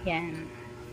Yan.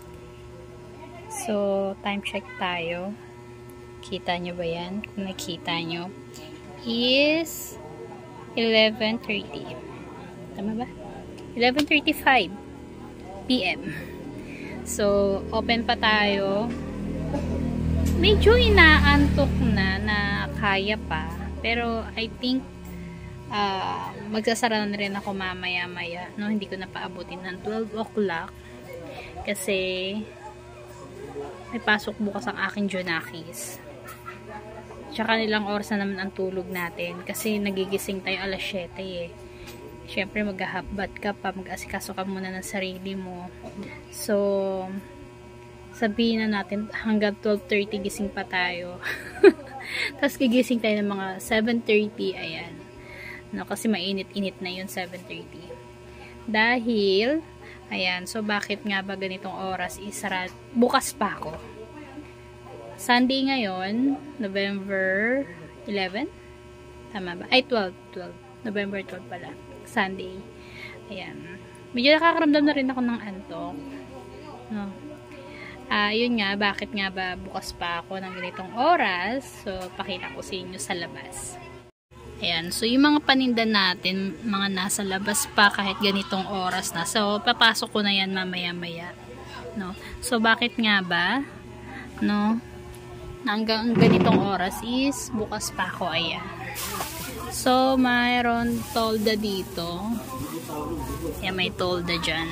So, time check tayo. Kita nyo ba yan? Kung nakita nyo, is 11:30. Tama ba? 11:35 PM. So, open pa tayo. Medyo inaantok na kaya pa. Pero, I think, magsasara na rin ako mamaya-maya. No? Hindi ko na paabutin ng 12 o'clock. Kasi, may pasok bukas ang aking Junakis. Tsaka nilang oras na naman ang tulog natin. Kasi nagigising tayo alas 7 eh. Siyempre maghahabbat ka pa. Mag-asikaso ka muna ng sarili mo. So, sabihin na natin hanggang 12:30 gising pa tayo. Tapos gigising tayo ng mga 7:30. Ayan. No, kasi mainit-init na yun 7:30. Dahil ayan, so bakit nga ba ganitong oras isara? Bukas pa ako. Sunday ngayon, November 11? Tama ba? Ay, 12. November 12 pala. Sunday. Ayan. Medyo nakakaramdam na rin ako ng antok. No? Yun nga, bakit nga ba bukas pa ako ng ganitong oras? So, pakita ko sa inyo sa labas. Ayan, so yung mga paninda natin, mga nasa labas pa kahit ganitong oras na. So, papasok ko na yan mamaya-maya. No? So, bakit nga ba? No? Hanggang ganitong oras is bukas pa ako. Ayan. So, mayroon tolda dito. Ayan, may tolda dyan.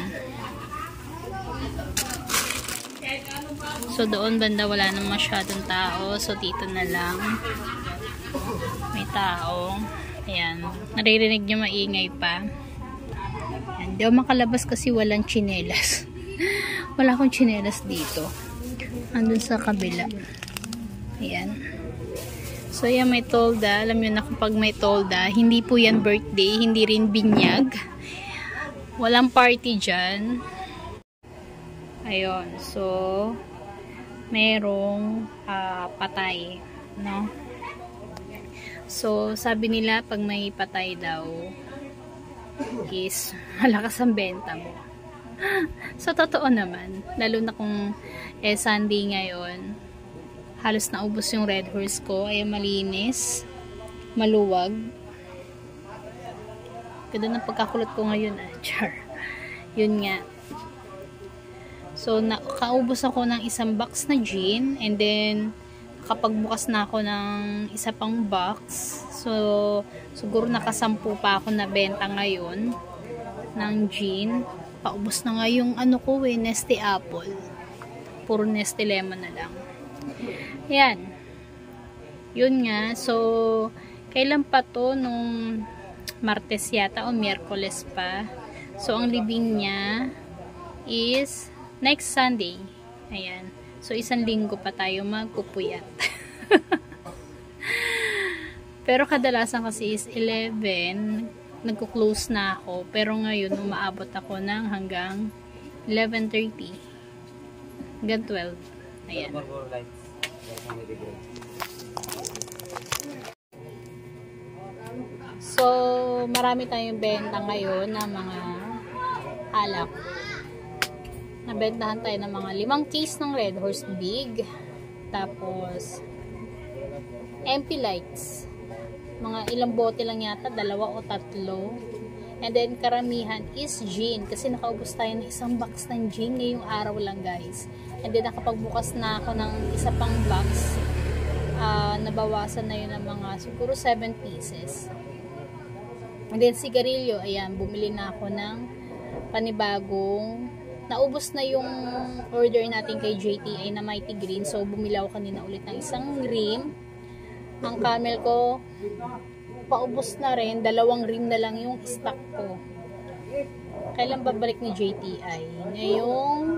So, doon banda wala nang masyadong tao. So, dito na lang. May tao. Ayan. Naririnig nyo maingay pa. Ayan. Di ako makalabas kasi walang tsinelas. Wala akong tsinelas dito. Andun sa kabila. Ayan. So, yan may tolda. Alam nyo na kapag may tolda, hindi po yan birthday. Hindi rin binyag. Walang party dyan. Ayun. So, merong patay. No? So, sabi nila, pag may patay daw, is malakas ang benta mo. So, totoo naman. Lalo na kung Sunday ngayon, halos naubos yung Red Horse ko. Ay, malinis. Maluwag. Ganda ng pagkakulot ko ngayon. Char. Yun nga. So, nakaubos ako ng isang box na gin. And then, kapag bukas na ako ng isa pang box, so siguro nakasampu pa ako na benta ngayon ng gin. Paubos na nga yung ano ko Nestea apple. Puro Nestea lemon na lang. Ayan. Yun nga. So, kailan pa to? Nung Martes yata o Miyerkules pa. So, ang libing niya is next Sunday. Ayan. So, isang linggo pa tayo magpupuyat. Pero kadalasan kasi is 11, nagko-close na ako. Pero ngayon, umaabot ako ng hanggang 11:30. Hanggang 12. Ayan. So, marami tayong benta ngayon ng mga alak. Nabentahan tayo ng mga 5 case ng Red Horse Big. Tapos, MP Lights. Mga ilang bote lang yata, 2 o 3. And then, karamihan is gin. Kasi nakaubos tayo ng isang box ng gin ngayong araw lang, guys. And then, nakapagbukas na ako ng isa pang box. Nabawasan na yun ng mga, siguro 7 pieces. And then, sigarilyo. Ayan, bumili na ako ng panibagong. Naubos na yung order natin kay JTA na Mighty Green. So, bumili ako kanina ulit ng isang rim. Ang Camel ko, paubos na rin. 2 rim na lang yung stock ko. Kailan babalik ni JTI? Ngayong,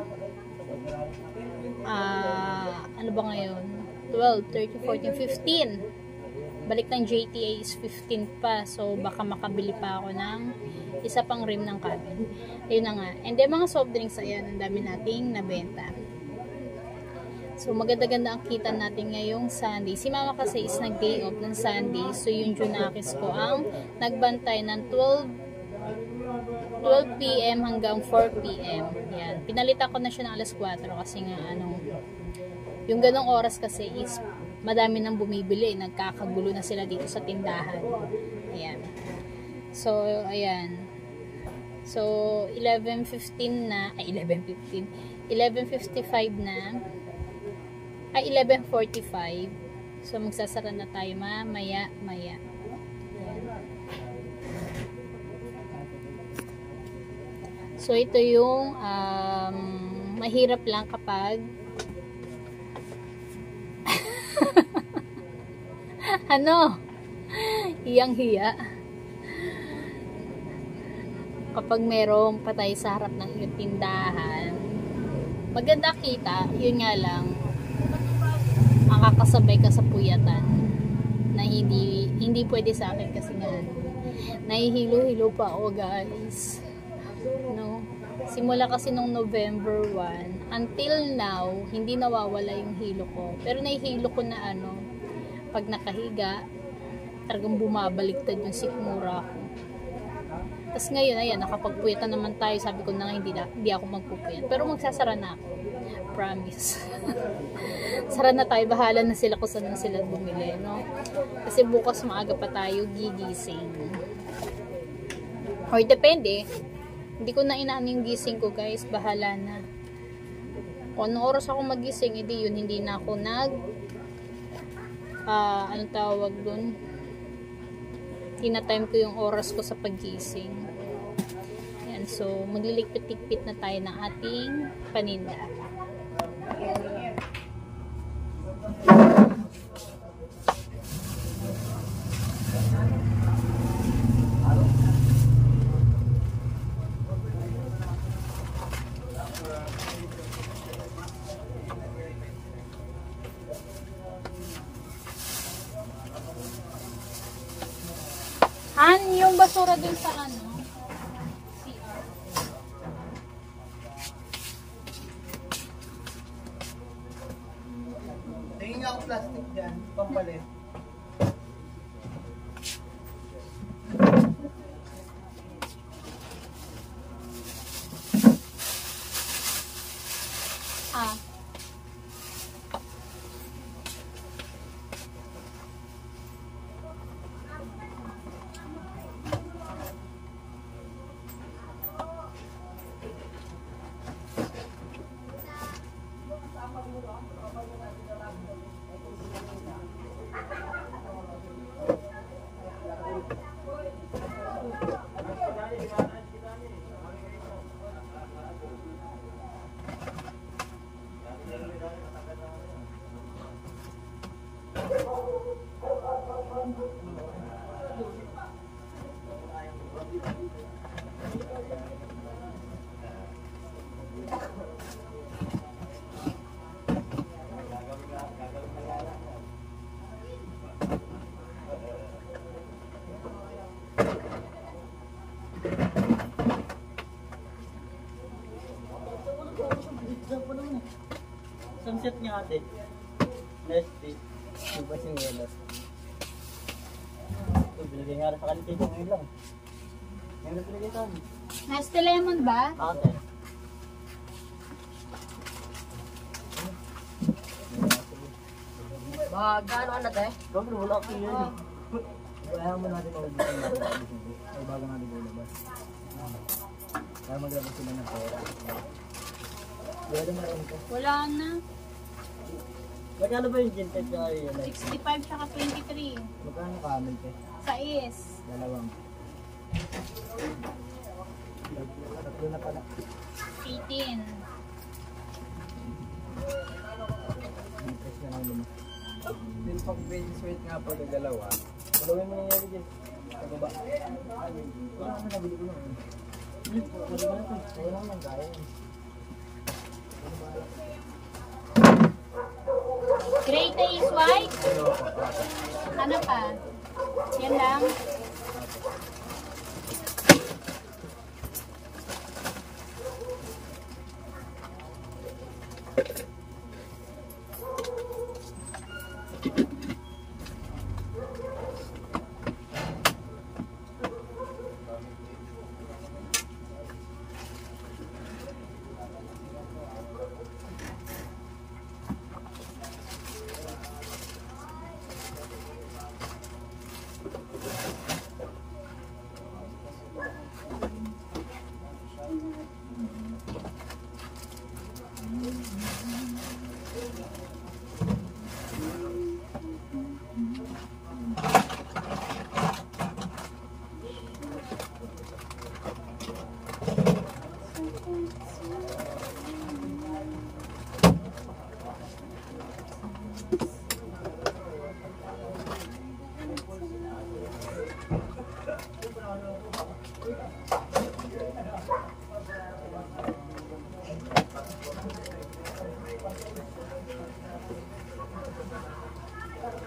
ano ba ngayon? 12, 13, 14, 15. Balik ng JTA is 15 pa. So, baka makabili pa ako ng isa pang rim ng Camel. Ayun na nga. And then, mga soft drinks, ayan, ang dami nating nabenta. So, maganda-ganda ang kita natin ngayong Sunday. Si Mama kasi is nag-day off ng Sunday. So, yung Junakis ko ang nagbantay ng 12 12 p.m. hanggang 4 p.m. Yan. Pinalitan ko na siya ng alas 4 kasi nga yung ganong oras kasi is madami nang bumibili. Nagkakagulo na sila dito sa tindahan. Ayan. So, ayan. So, 11:15 na, 11:55 na, 11:45. So, magsasara na tayo maya. Ayan. So, ito yung mahirap lang kapag hiyang-hiya kapag merong patay sa harap ng iyong tindahan. Maganda kita, yun nga lang makakasabay ka sa puyatan na hindi pwede sa akin kasi nga nahihilo-hilo pa ako, guys. No? Simula kasi nung November 1 until now, hindi nawawala yung hilo ko. Pero nahihilo ko na pag nakahiga, talagang bumabaliktad yung sikmura ko. Tapos ngayon, ayan, nakapagpuyatan naman tayo. Sabi ko na nga, hindi ako magpupuyat. Pero magsasara na ako. Promise. Sara na tayo. Bahala na sila kung saan na sila bumili, no? Kasi bukas maaga pa tayo gigising. Or depende. Hindi ko na inaano yung gising ko, guys. Bahala na. Kung anong oras ako magising, hindi na ako anong tawag dun? Tinatime ko yung oras ko sa paggising. Yan. So, magliligpit-ligpit na tayo ng ating paninda. Yung basura dun sa CR. Tingin nga ako plastic dyan, pampalit. Sunset niya ate. Next day. Iba siyang yellow. Ito, binigay nga rin sa kanila ito ngayon lang. Ngayon na binigay sa amin. Nasty lemon ba? Ate. Magkano ka na tayo? Gawin, wala ko yun eh. Kaya mo natin mag-ibig ay bago natin bulabas. Kaya maglabas sila ng pera. Wala na rin ko. Wala na. Magkano ba yung ginted sa yun? 65 tsaka 23. Magkano kamil ko? Sa is. Dalawang. Tatlo na pala. 18. Press na lang lima. Yung pang baby sweet nga po na dalawa. Dalawin mo nangyari dyan. Sa baba. Wala naman nabili ko lang. Wala naman kaya. Gray taste white? Ano pa? Yan lang?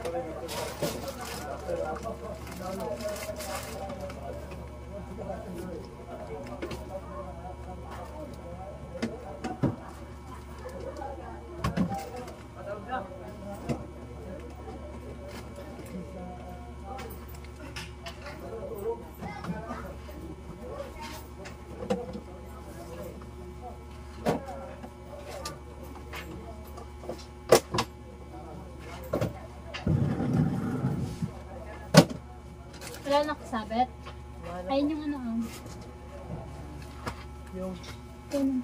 Wala nakasabit. Ayun yung ano. Yung Ayun.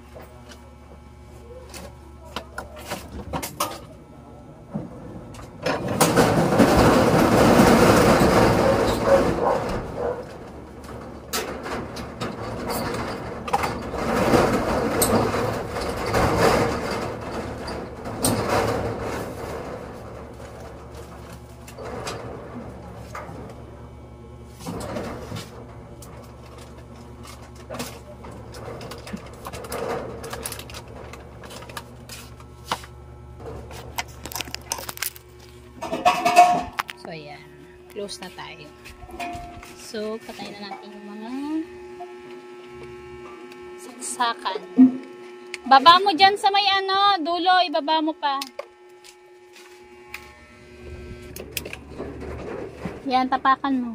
So, ayan. Close na tayo. So, patay na natin yung mga saksakan. Baba mo dyan sa may ano, dulo. Ibaba mo pa. Yan, tapakan mo.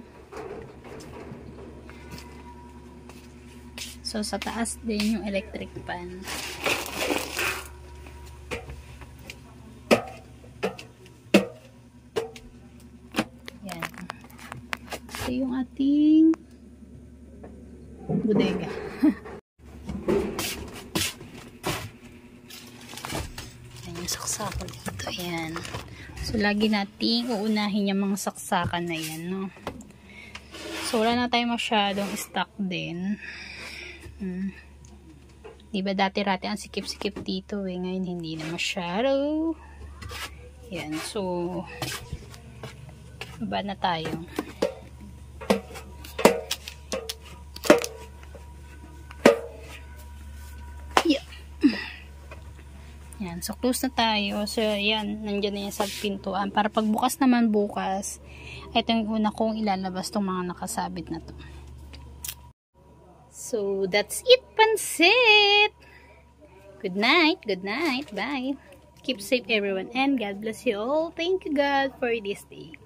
So, sa taas din yung electric fan. Yan. Ito yung ating bodega. Yan yung saksakan dito. Yan. So, lagi nating uunahin yung mga saksakan na yan, no? So, wala na tayo masyadong stock din. Diba dati-rati ang sikip-sikip dito eh. Ngayon hindi na masyado. Yan. So, baba na tayo. Yeah. Yan. So, close na tayo. So, yan. Nandiyan na yan sa pintuan. Para pagbukas naman bukas, ito yung una kong ilalabas tong mga nakasabit na to. So, that's it, Pansit! Good night. Good night. Bye. Keep safe, everyone. And God bless you all. Thank you, God, for this day.